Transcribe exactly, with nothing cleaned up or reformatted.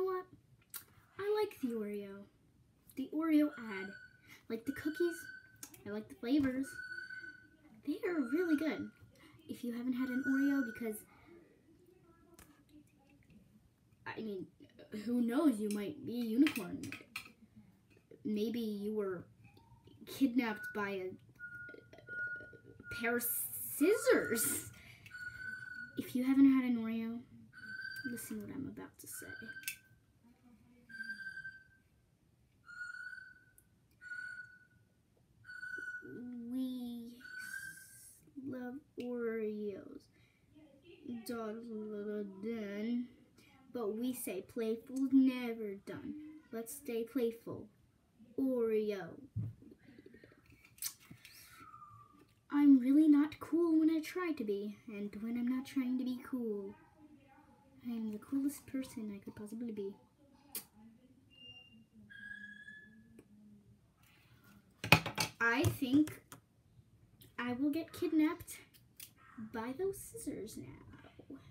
know what? I like the Oreo. The Oreo ad. Like the cookies, I like the flavors. They are really good. If you haven't had an Oreo, because, I mean, who knows, you might be a unicorn. Maybe you were kidnapped by a, a pair of scissors. If you haven't had an Oreo, listen what I'm about to say. We love Oreos. Done. But we say playful's never done. Let's stay playful. Oreo. I'm really not cool when I try to be, and when I'm not trying to be cool, I'm the coolest person I could possibly be. I think I will get kidnapped by those scissors now.